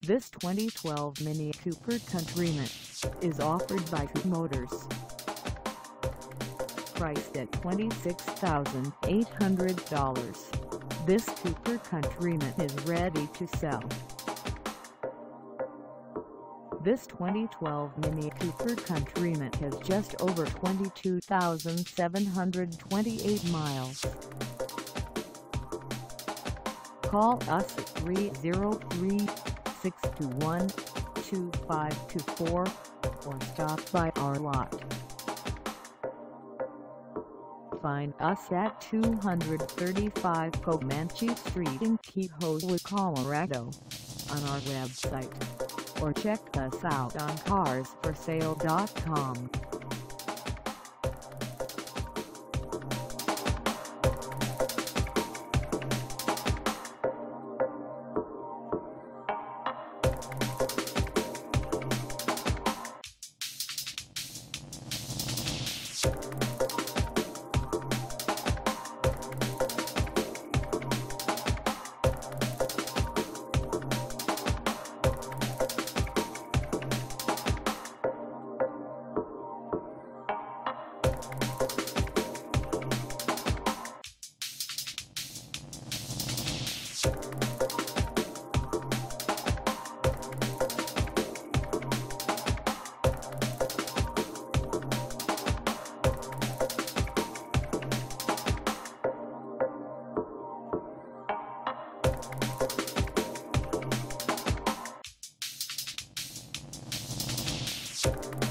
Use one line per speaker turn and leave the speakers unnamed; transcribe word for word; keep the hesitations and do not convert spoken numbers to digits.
This twenty twelve MINI Cooper Countryman is offered by Coop Motors. Priced at twenty-six thousand eight hundred dollars, this Cooper Countryman is ready to sell. This twenty twelve MINI Cooper Countryman has just over twenty-two thousand seven hundred twenty-eight miles. Call us at three oh three, six two one, two five two four or stop by our lot. Find us at two thirty-five Comanche Street in Kiowa, Colorado, on our website, or check us out on cars for sale dot com.
You